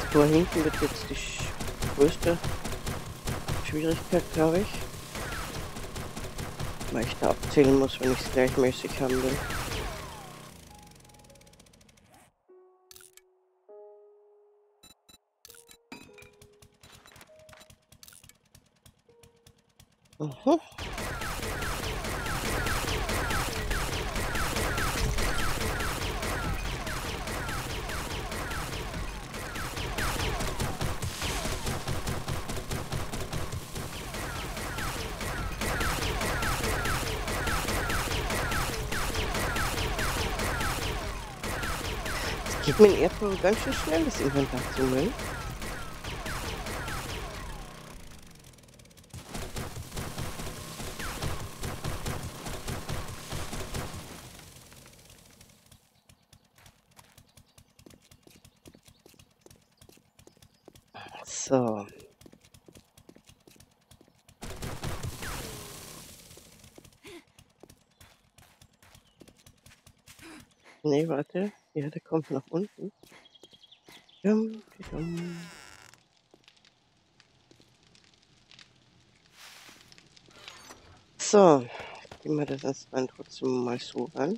Tor hinten wird jetzt die größte Schwierigkeit, glaube ich, weil ich da abzählen muss, wenn ich es gleichmäßig haben will. Mhm. Es geht mir in Erdbeere ganz schön schnell, das Inventar zu müllen. So. Nee, warte. Ja, der kommt nach unten. Dum, dum. So, gehen wir das jetzt dann trotzdem mal so ran.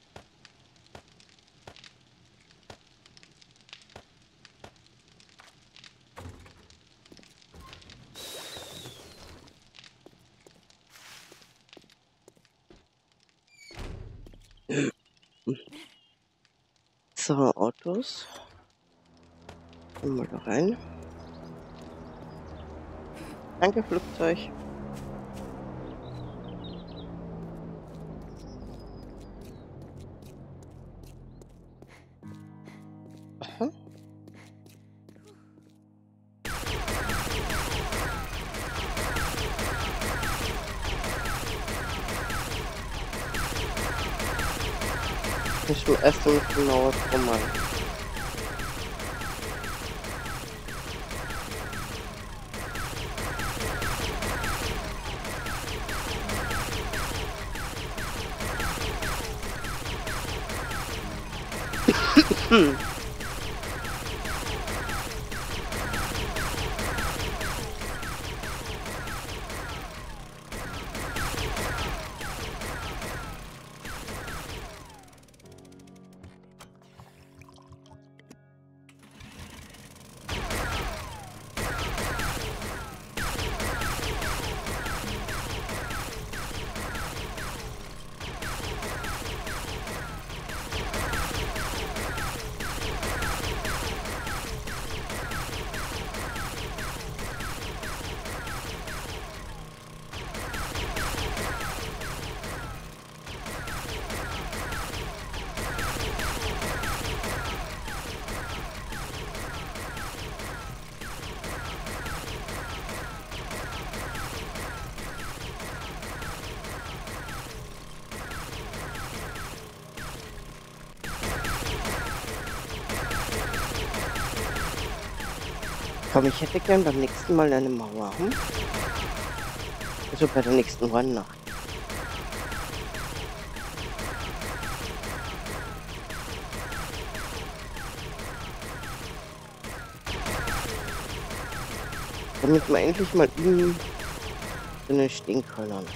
So, Autos. Gehen wir da rein. Danke, Flugzeug. Aha. Müssen wir erst einmal genauer drum an. Hm. Komm, ich hätte gern beim nächsten Mal eine Mauer. Hm? Also bei der nächsten Hornnacht. Damit wir endlich mal innen drinnen stehen können.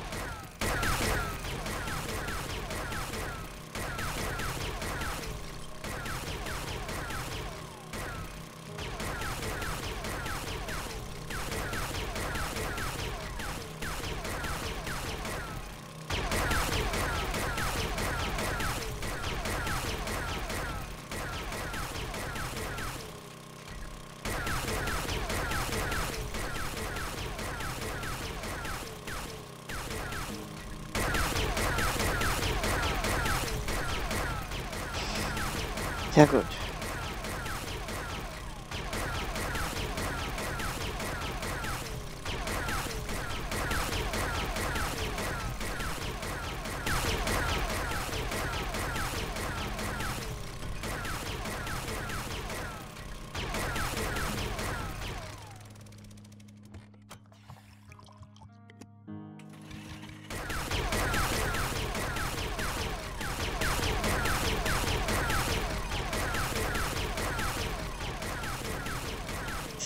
Sehr gut.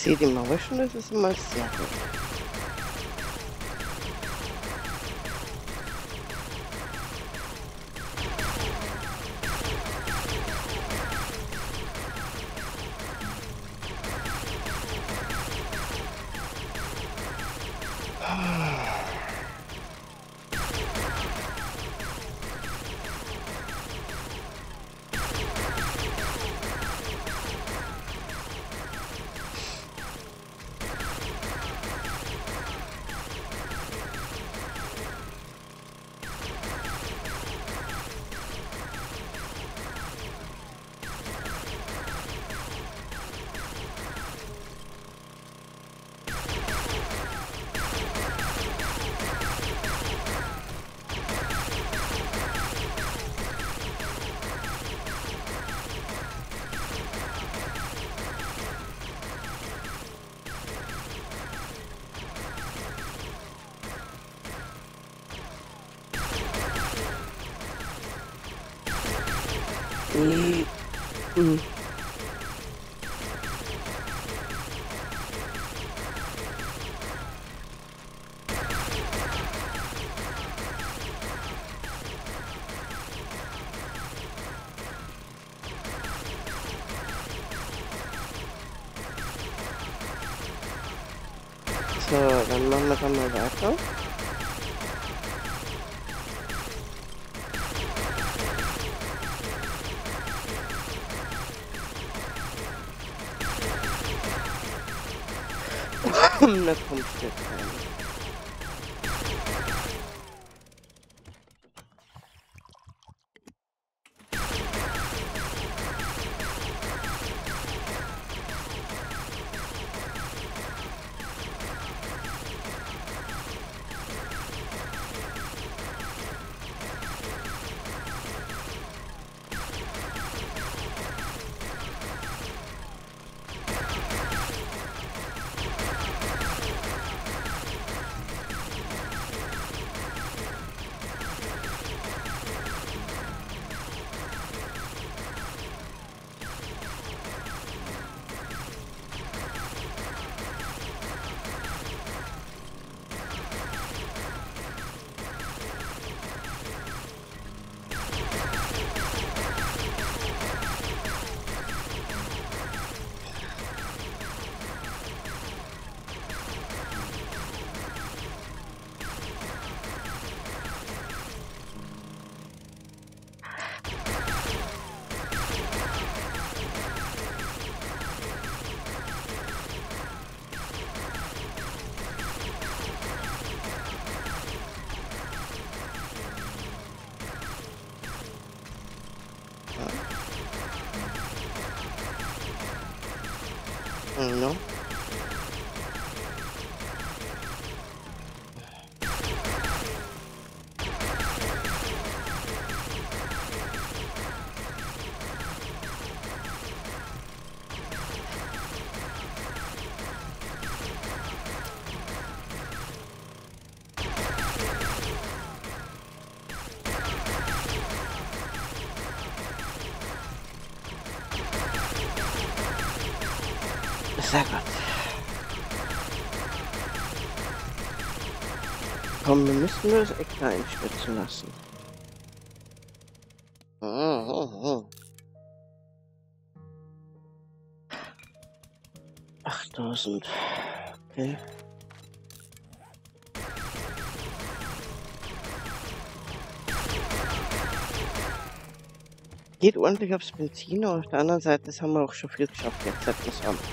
sehe die Mauer schon, das ist immer sehr gut. Mhm. Mhm. So, dann machen wir da mal weiter. Da kommt jetzt rein. No? Sehr gut. Komm, wir müssen nur das Eck da einstürzen lassen. Mhm. 8000. Okay. Geht ordentlich aufs Benzin, aber auf der anderen Seite, das haben wir auch schon viel geschafft jetzt, seit wir's haben.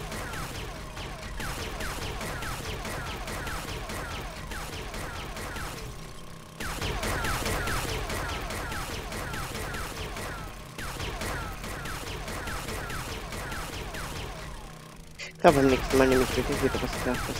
Ich glaube, beim nächsten Mal nehme ich wirklich wieder was Klares.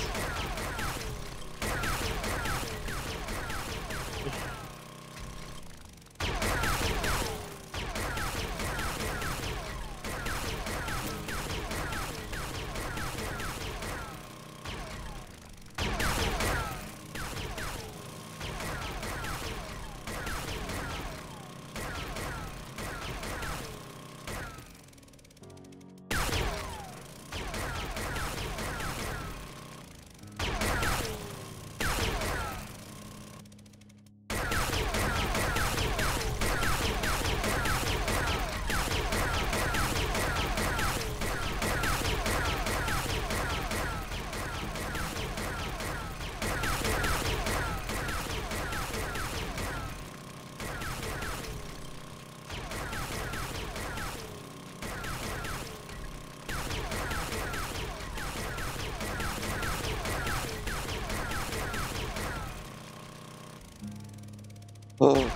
Hm.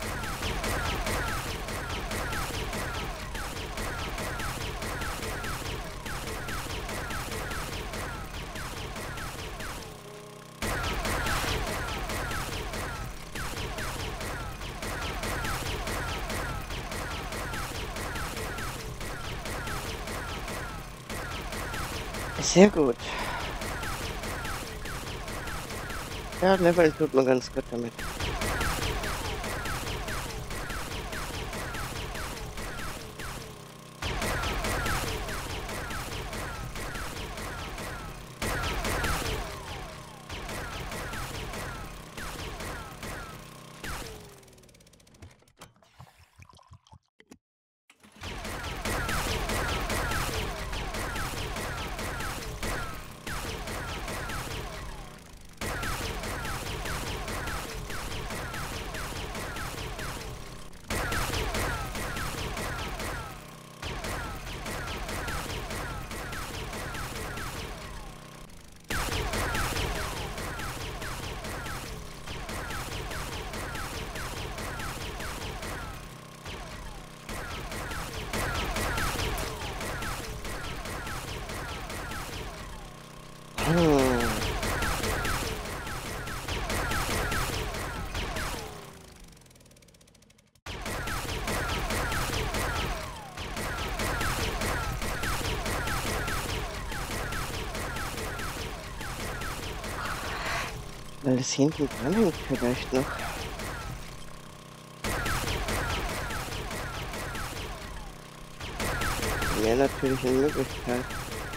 Sehr gut. Ja, Leveln tut man ganz gut damit. Hm. Weil es hinten dran hängt vielleicht noch. Wäre natürlich eine Möglichkeit.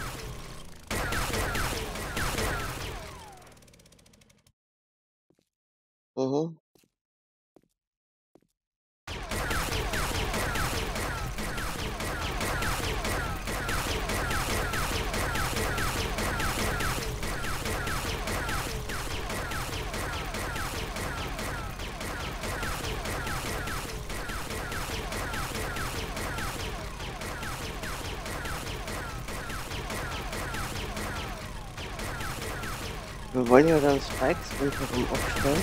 Mhm. Wir wollen ja dann Spikes rundherum aufstellen.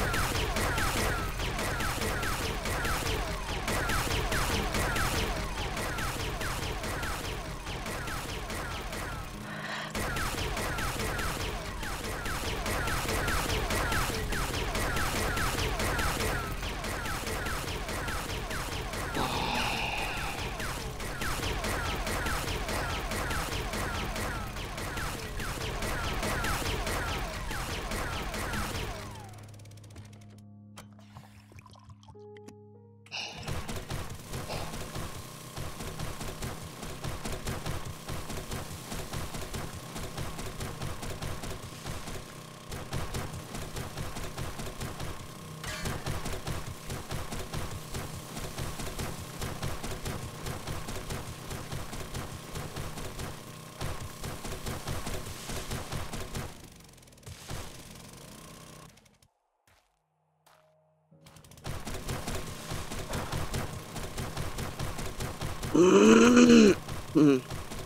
Hm.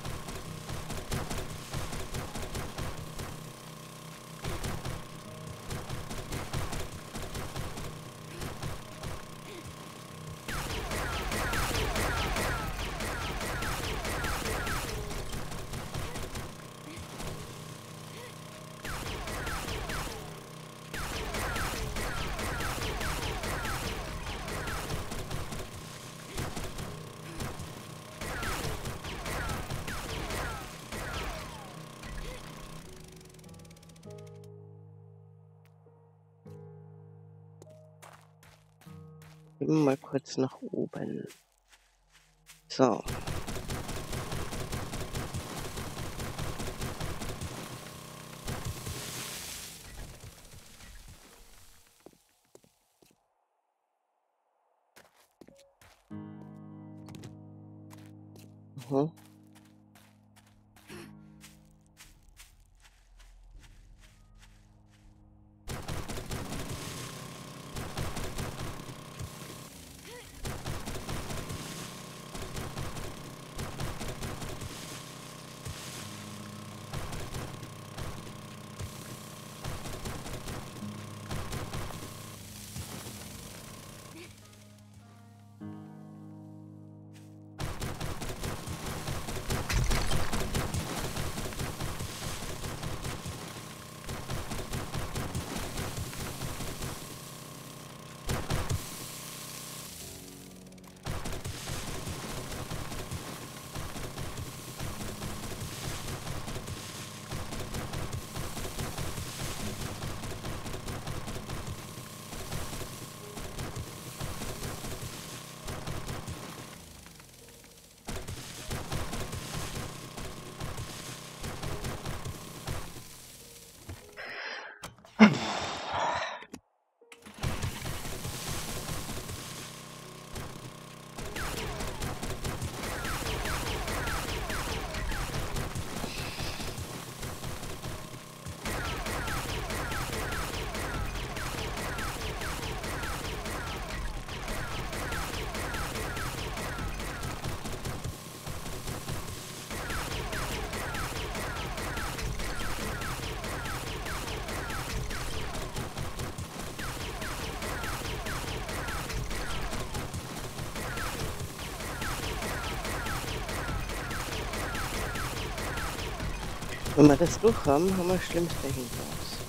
Gehen wir mal kurz nach oben. So. Mhm. Wenn wir das durch haben, haben wir das Schlimmste hinter uns.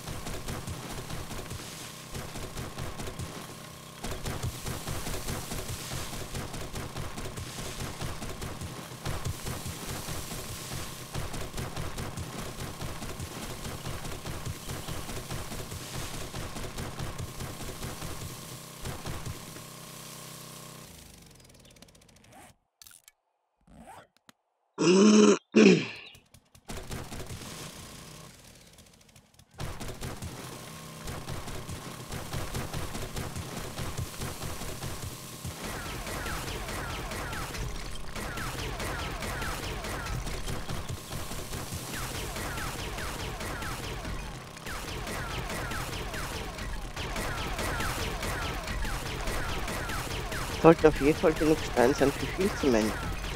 Sollte auf jeden Fall genug Stein sein für viel Zement.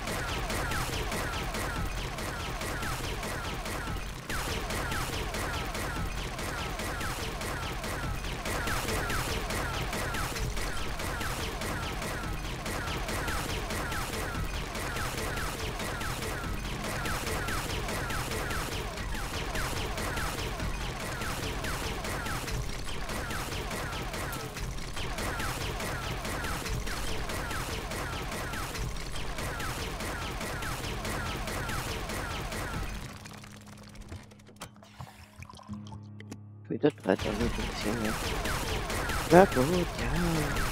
Wieder 3000 bisschen mehr. Na gut, ja.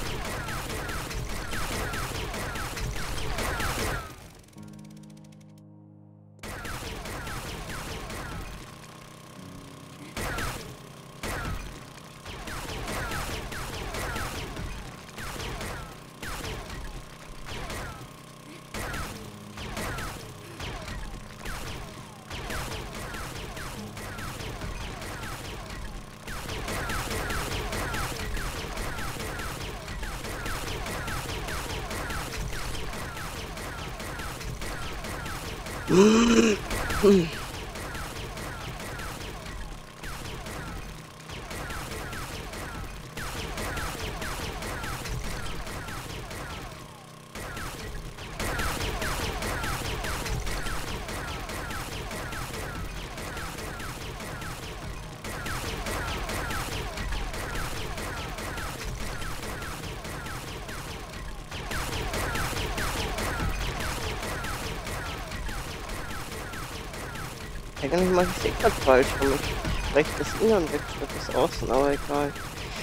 Eigentlich mache ich es eh grad falsch rum. Ich breche das Innern weg statt das Außen, aber egal.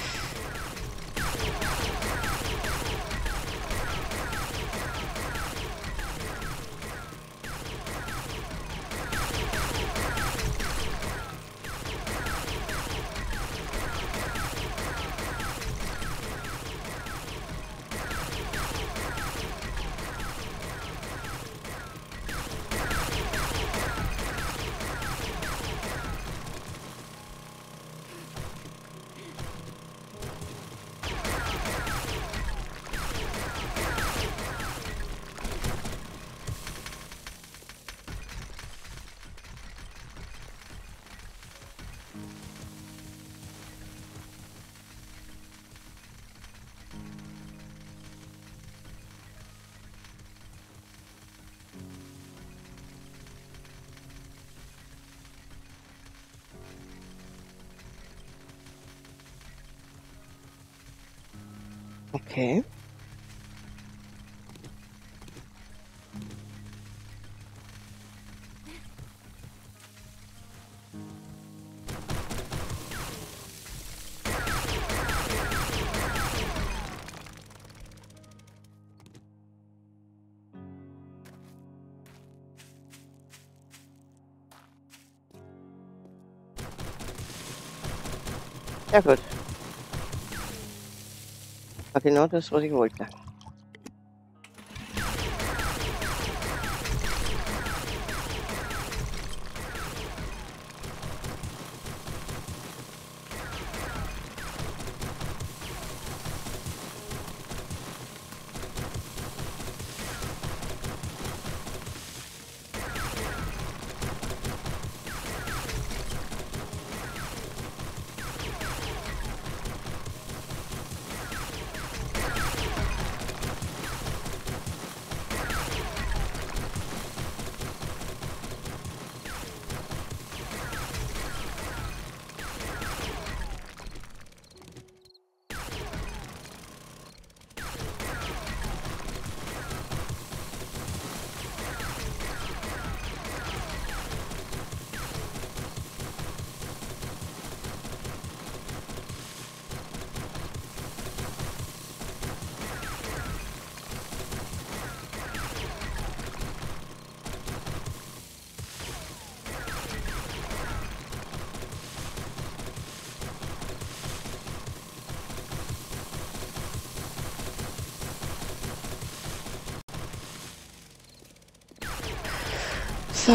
Okay. Ja gut. War genau das, was ich wollte. So.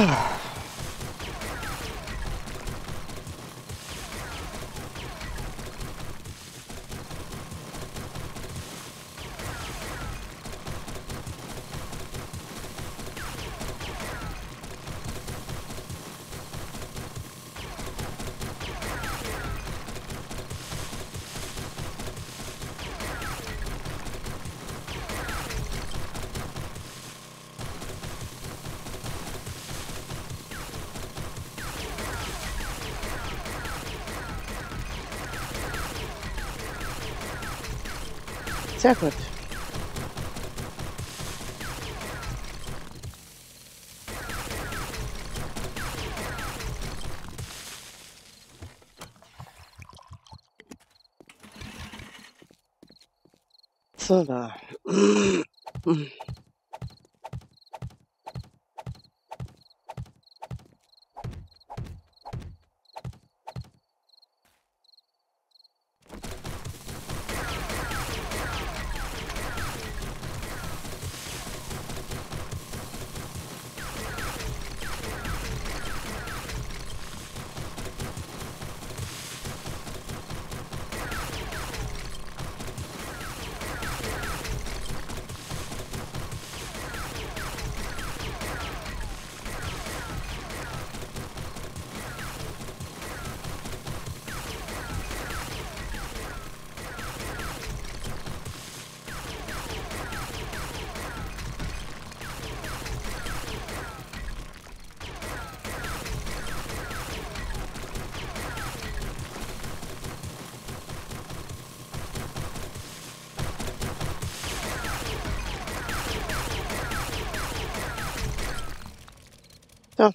Sehr gut. So, da. So.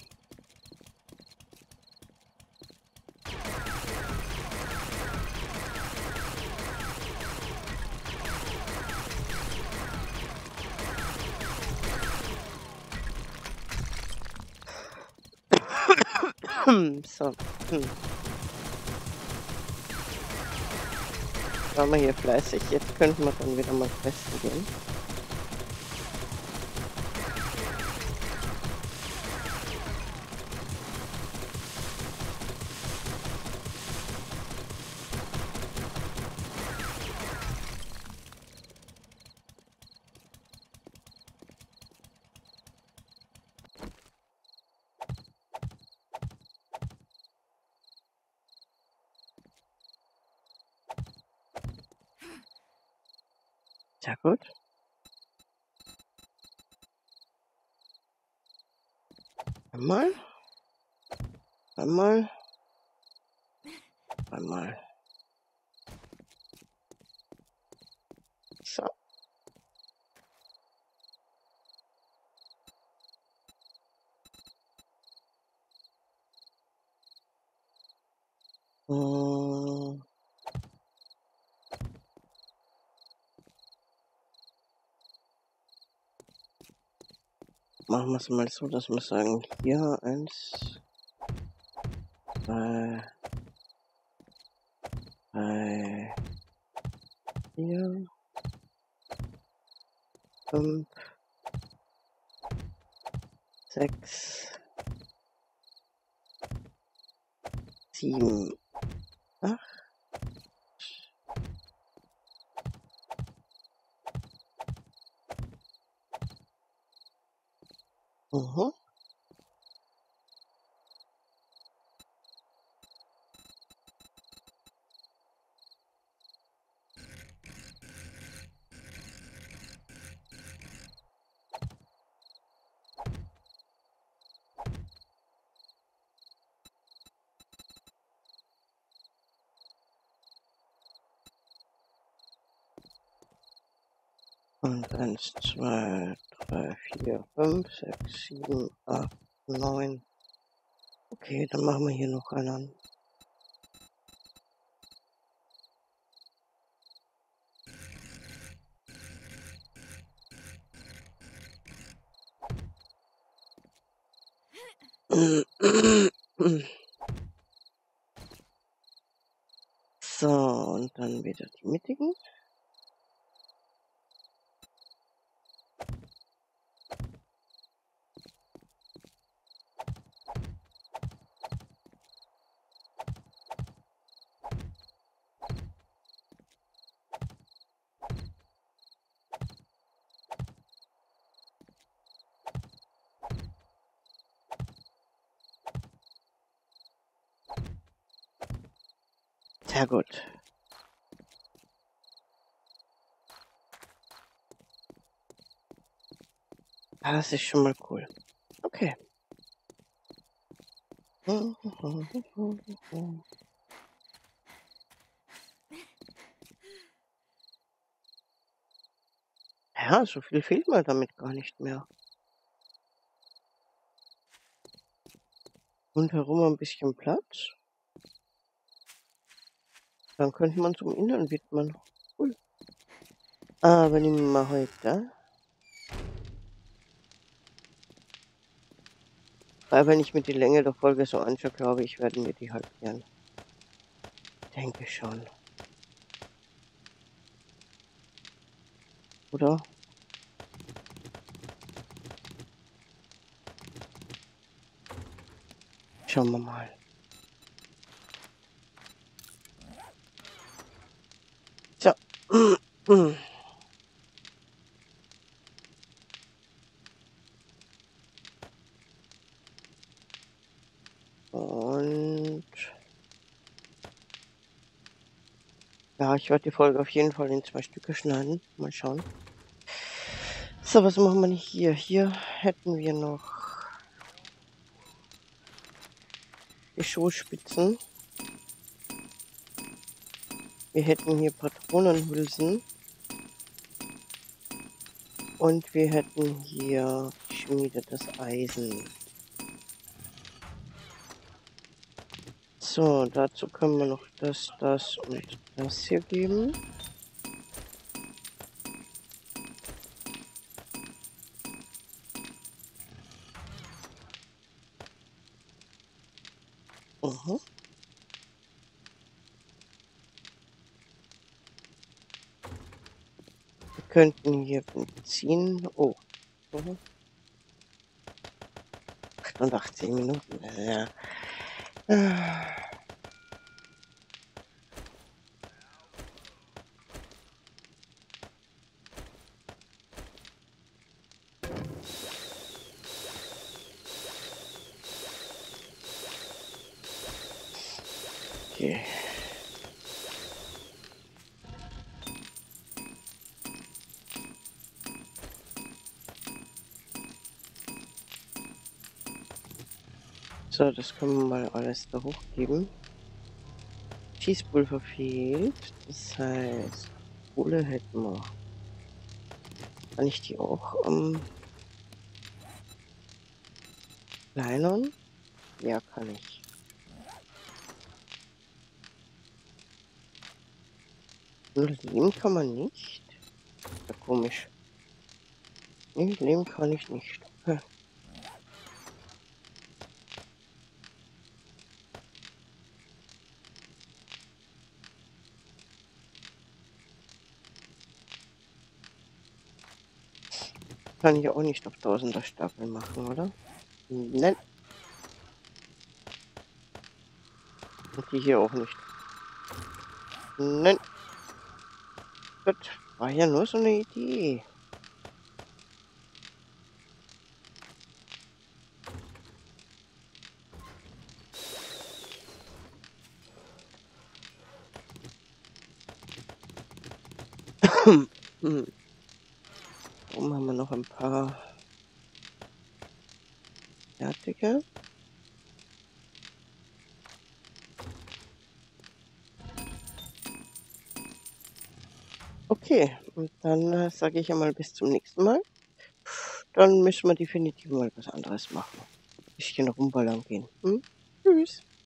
So. Waren wir hier fleißig. Jetzt könnten wir dann wieder mal testen gehen. Sehr gut. Einmal. Einmal. Einmal. So. Hm. Machen wir es mal so, dass wir sagen, hier 1, 2, 3, 4, 5, 6, 7, 8. Mhm. Und 1, 2, 3, 4, 5, 6, 7, 8, 9. Okay, dann machen wir hier noch einen. So, und dann wieder die mittigen. Sehr gut. Das ist schon mal cool. Okay. Ja, so viel fehlt mir damit gar nicht mehr. Rundherum ein bisschen Platz. Dann könnte man zum Innern widmen. Cool. Aber nehmen wir heute. Weil wenn ich mir die Länge der Folge so anschaue, glaube ich, werden wir die halbieren. Denke schon. Oder? Schauen wir mal. So. Und ja, ich werde die Folge auf jeden Fall in 2 Stücke schneiden. Mal schauen. So, was machen wir denn hier? Hier hätten wir noch die Schuhspitzen. Wir hätten hier Patronenhülsen. Und wir hätten hier geschmiedetes Eisen. So, dazu können wir noch das und das hier geben. Mhm. Wir könnten hier Benzin. Oh. Mhm. 88 Minuten. Ja. Ah, okay. So, das können wir mal alles da hochgeben. Schießpulver fehlt. Das heißt, Kohle hätten wir. Kann ich die auch kleinern? Ja, kann ich. Nur Lehm kann man nicht. Ja, komisch. Nee, Lehm kann ich nicht. Okay. Kann ich auch nicht auf Tausender Stapel machen, oder? Nein. Und die hier auch nicht. Nein. Das war ja nur so eine Idee. Hm. Oben haben wir noch ein paar fertige. Okay, und dann sage ich einmal bis zum nächsten Mal. Dann müssen wir definitiv mal was anderes machen. Bisschen rumballern gehen. Hm? Tschüss.